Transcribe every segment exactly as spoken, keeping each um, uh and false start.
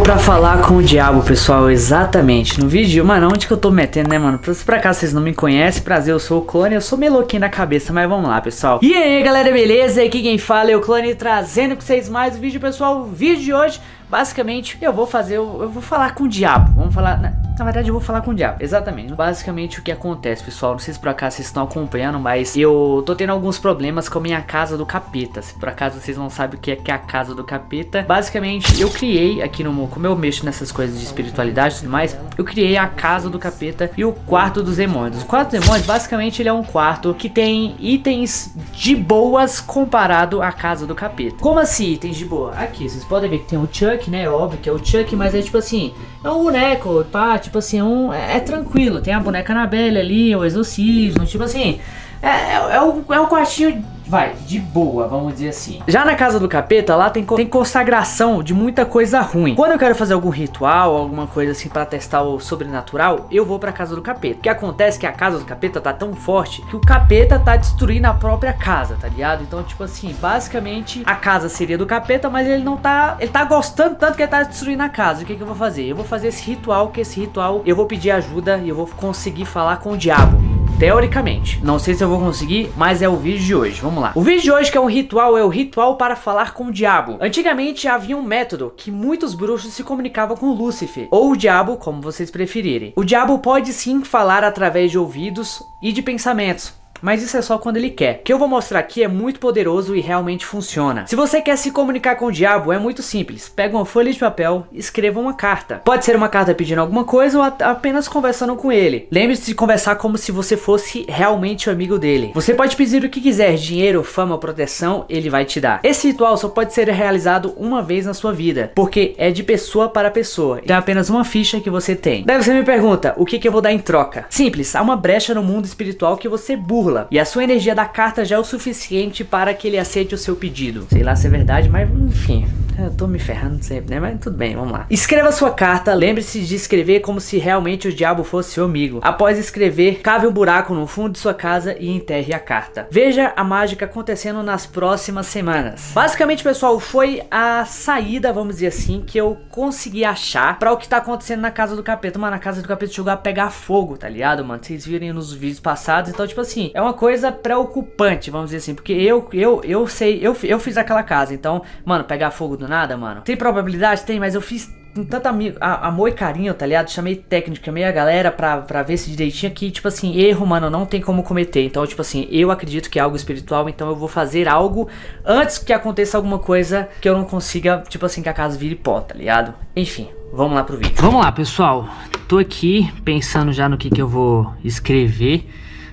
pra falar com o diabo, pessoal, exatamente. No vídeo, mano, onde que eu tô metendo, né, mano? Se por acaso vocês não me conhecem, prazer, eu sou o Clone, eu sou meio louquinho da cabeça, mas vamos lá, pessoal. E aí, galera, beleza? Aqui quem fala é o Clone, trazendo pra vocês mais um vídeo, pessoal. O vídeo de hoje, basicamente, eu vou fazer, eu, eu vou falar com o diabo. Vamos falar, na, na verdade eu vou falar com o diabo, exatamente. Basicamente o que acontece, pessoal, não sei se por acaso vocês estão acompanhando, mas eu tô tendo alguns problemas com a minha casa do capeta. Se por acaso vocês não sabem o que é, que é a casa do capeta, basicamente eu criei aqui no, como eu mexo nessas coisas de espiritualidade e tudo mais, eu criei a casa do capeta e o quarto dos demônios. O quarto dos demônios, basicamente, ele é um quarto que tem itens de boas comparado à casa do capeta. Como assim itens de boa? Aqui, vocês podem ver que tem o Chuck, né? Óbvio que é o Chuck, mas é tipo assim, é um boneco, pá, tipo assim, é, um, é, é tranquilo. Tem a boneca Annabelle ali, o exorcismo, tipo assim, é, é, é, um, é um quartinho, vai, de boa, vamos dizer assim. Já na casa do capeta, lá tem, tem consagração de muita coisa ruim. Quando eu quero fazer algum ritual, alguma coisa assim pra testar o sobrenatural, eu vou pra casa do capeta. O que acontece é que a casa do capeta tá tão forte que o capeta tá destruindo a própria casa, tá ligado? Então, tipo assim, basicamente a casa seria do capeta, mas ele não tá, ele tá gostando tanto que ele tá destruindo a casa. O que que eu vou fazer? Eu vou fazer esse ritual, que esse ritual eu vou pedir ajuda e eu vou conseguir falar com o diabo. Teoricamente, não sei se eu vou conseguir, mas é o vídeo de hoje, vamos lá. O vídeo de hoje, que é um ritual, é o ritual para falar com o diabo. Antigamente havia um método que muitos bruxos se comunicavam com Lúcifer, ou o diabo, como vocês preferirem. O diabo pode sim falar através de ouvidos e de pensamentos, mas isso é só quando ele quer. O que eu vou mostrar aqui é muito poderoso e realmente funciona. Se você quer se comunicar com o diabo, é muito simples. Pega uma folha de papel e escreva uma carta. Pode ser uma carta pedindo alguma coisa ou apenas conversando com ele. Lembre-se de conversar como se você fosse realmente o amigo dele. Você pode pedir o que quiser, dinheiro, fama, proteção, ele vai te dar. Esse ritual só pode ser realizado uma vez na sua vida, porque é de pessoa para pessoa. Então é apenas uma ficha que você tem. Daí você me pergunta, o que que eu vou dar em troca? Simples, há uma brecha no mundo espiritual que você burla. E a sua energia da carta já é o suficiente para que ele aceite o seu pedido. Sei lá se é verdade, mas enfim, eu tô me ferrando sempre, né? Mas tudo bem, vamos lá. Escreva sua carta, lembre-se de escrever como se realmente o diabo fosse seu amigo. Após escrever, cave um buraco no fundo de sua casa e enterre a carta. Veja a mágica acontecendo nas próximas semanas. Basicamente, pessoal, foi a saída, vamos dizer assim, que eu consegui achar para o que tá acontecendo na casa do capeta. Mano, a casa do capeta chegou a pegar fogo, tá ligado, mano? Vocês viram nos vídeos passados, então, tipo assim, é uma coisa preocupante, vamos dizer assim, porque eu, eu, eu sei, eu, eu fiz aquela casa, então, mano, pegar fogo do nada, mano, tem probabilidade? Tem, mas eu fiz com tanto amigo, amor e carinho, tá ligado? Chamei técnico, chamei a galera pra, pra ver se direitinho aqui, tipo assim, erro, mano, não tem como cometer. Então, tipo assim, eu acredito que é algo espiritual, então eu vou fazer algo antes que aconteça alguma coisa que eu não consiga, tipo assim, que a casa vire pó, tá ligado? Enfim, vamos lá pro vídeo. Vamos lá, pessoal, tô aqui pensando já no que que eu vou escrever,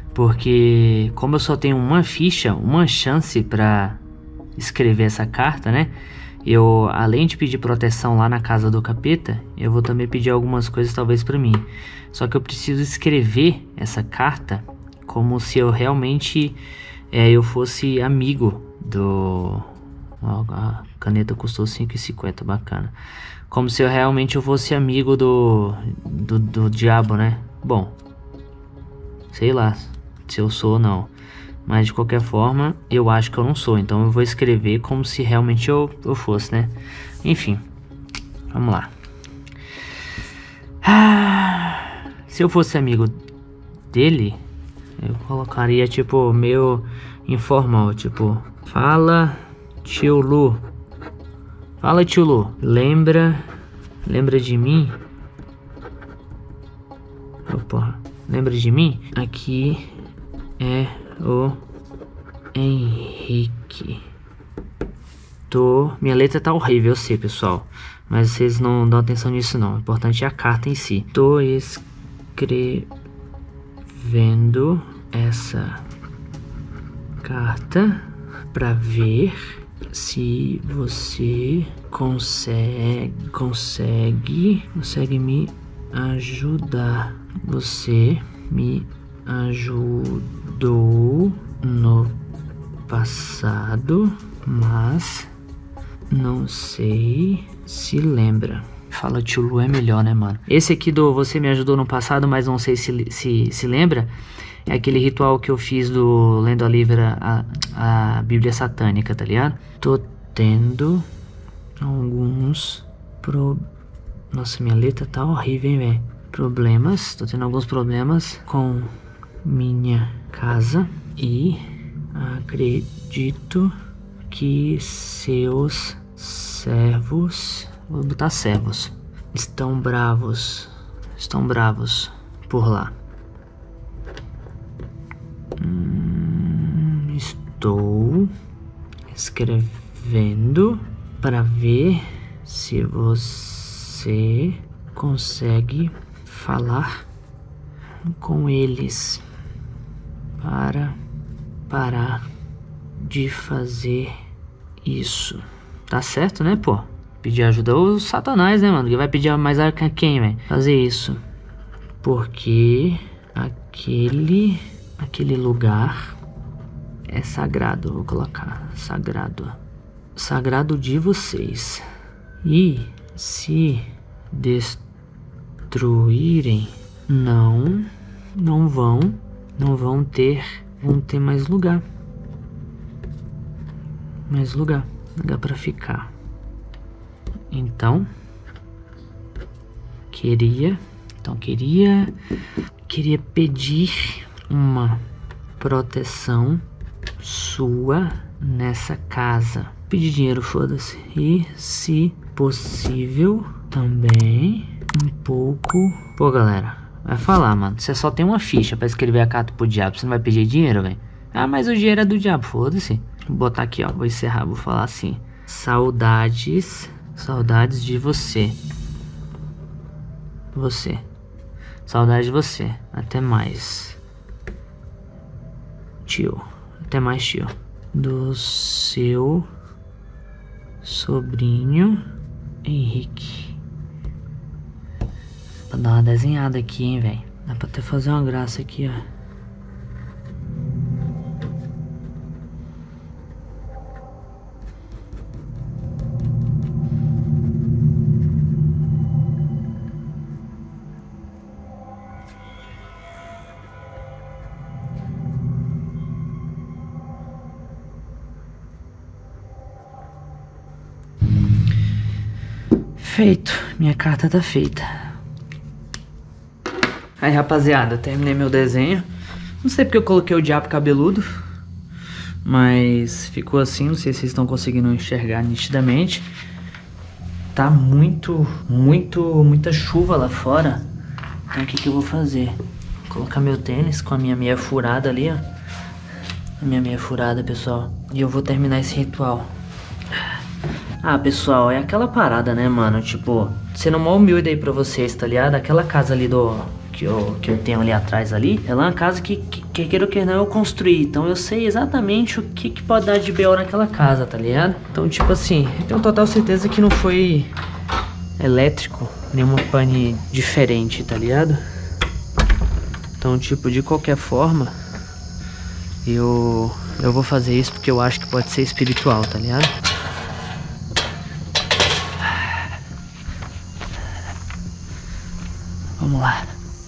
porque como eu só tenho uma ficha, uma chance pra escrever essa carta, né? Eu, além de pedir proteção lá na casa do capeta, eu vou também pedir algumas coisas talvez pra mim. Só que eu preciso escrever essa carta como se eu realmente é, eu fosse amigo do... Ó, a caneta custou cinco e cinquenta, bacana. Como se eu realmente eu fosse amigo do, do, do diabo, né? Bom, sei lá se eu sou ou não, mas de qualquer forma eu acho que eu não sou, então eu vou escrever como se realmente eu, eu fosse, né? Enfim, vamos lá. Ah, se eu fosse amigo dele, eu colocaria tipo meio informal, tipo, fala tio Lu, fala tio Lu, lembra, lembra de mim? Opa, lembra de mim? Aqui é o Henrique. Tô... Minha letra tá horrível, eu sei, pessoal, mas vocês não dão atenção nisso não. O importante é a carta em si. Tô escrevendo essa carta pra ver se você consegue consegue consegue me ajudar. Você me ajudou no passado, mas não sei se lembra. Fala tio Lu é melhor, né, mano? Esse aqui do você me ajudou no passado, mas não sei se se, se lembra, é aquele ritual que eu fiz do Lendo a Livre a, a Bíblia Satânica, tá ligado? Tô tendo alguns Nossa, minha letra tá horrível, hein, velho. Problemas, tô tendo alguns problemas com minha casa e acredito que seus servos, vou botar servos, estão bravos, estão bravos por lá. Hum, estou escrevendo para ver se você consegue falar com eles para parar de fazer isso. Tá certo, né, pô? Pedir ajuda ao Satanás, né, mano? Que vai pedir mais a quem, velho? Fazer isso. Porque aquele, aquele lugar é sagrado. Vou colocar sagrado. Sagrado de vocês. E se destruírem, não, não vão, não vão ter, vão ter mais lugar. Mais lugar, lugar pra ficar. Então, queria, então queria, queria pedir uma proteção sua nessa casa. Pedir dinheiro, foda-se. E, se possível, também um pouco... Pô, galera, vai falar, mano. Você só tem uma ficha pra escrever a carta pro diabo. Você não vai pedir dinheiro, velho? Ah, mas o dinheiro é do diabo, foda-se. Vou botar aqui, ó. Vou encerrar, vou falar assim. Saudades, saudades de você. Você. Saudades de você. Até mais. Tio. Até mais, tio. Do seu sobrinho Henrique. Pra dar uma desenhada aqui, hein, velho. Dá pra até fazer uma graça aqui, ó. Feito, minha carta tá feita. Aí, rapaziada, terminei meu desenho. Não sei porque eu coloquei o diabo cabeludo, mas ficou assim. Não sei se vocês estão conseguindo enxergar nitidamente. Tá muito, muito, muita chuva lá fora. Então o que que eu vou fazer? Vou colocar meu tênis com a minha meia furada ali, ó. A minha meia furada, pessoal. E eu vou terminar esse ritual. Ah, pessoal, é aquela parada, né, mano? Tipo, sendo mó humilde aí pra vocês, tá ligado? Aquela casa ali do... Que eu, que eu tenho ali atrás ali, ela é uma casa que, que, que queira ou que não, eu construí. Então eu sei exatamente o que, que pode dar de B O naquela casa, tá ligado? Então, tipo assim, eu tenho total certeza que não foi elétrico, nenhuma pane diferente, tá ligado? Então, tipo, de qualquer forma, eu, eu vou fazer isso porque eu acho que pode ser espiritual, tá ligado? Vamos lá.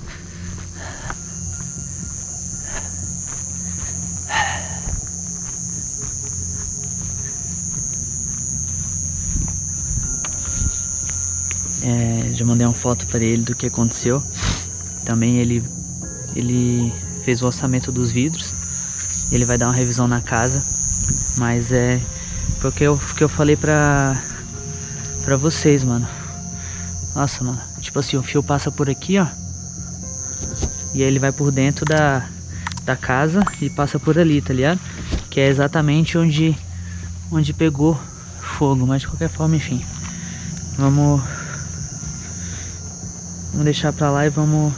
É, já mandei uma foto para ele do que aconteceu. Também ele ele fez o orçamento dos vidros. Ele vai dar uma revisão na casa. Mas é porque eu que eu falei pra para vocês, mano. Nossa, mano. Tipo assim, o fio passa por aqui, ó. E aí ele vai por dentro da, da casa e passa por ali, tá ligado? Que é exatamente onde, onde pegou fogo. Mas de qualquer forma, enfim. Vamos... Vamos deixar pra lá e vamos...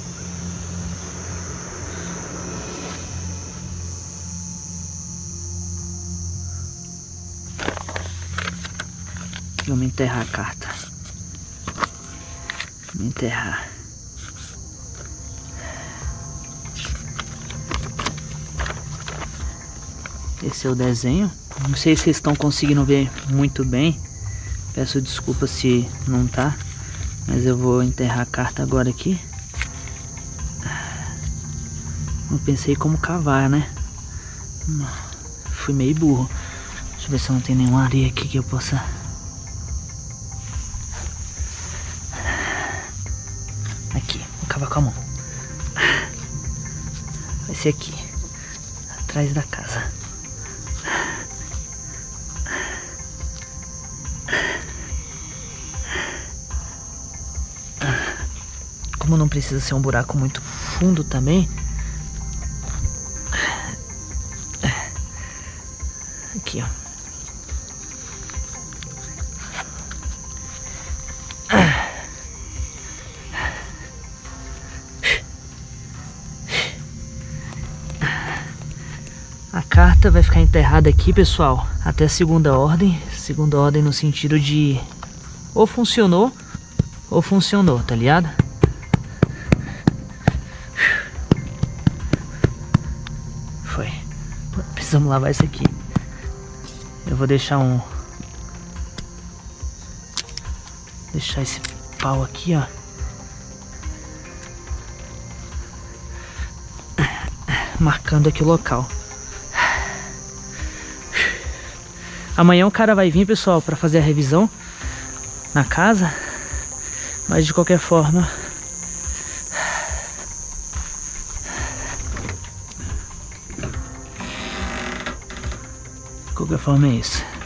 Vamos enterrar a carta. Vamos enterrar. Esse é o desenho. Não sei se vocês estão conseguindo ver muito bem. Peço desculpa se não tá. Mas eu vou enterrar a carta agora aqui. Não pensei como cavar, né? Fui meio burro. Deixa eu ver se não tem nenhuma areia aqui que eu possa... cavar com a mão. Vai ser aqui, atrás da casa. Como não precisa ser um buraco muito fundo também. Aqui, ó. A carta vai ficar enterrada aqui, pessoal, até segunda ordem. Segunda ordem no sentido de ou funcionou ou funcionou, tá ligado? Foi. Precisamos lavar isso aqui. Eu vou deixar um... Deixar esse pau aqui, ó. Marcando aqui o local. Amanhã o cara vai vir, pessoal, pra fazer a revisão na casa. Mas de qualquer forma... De qualquer forma é isso.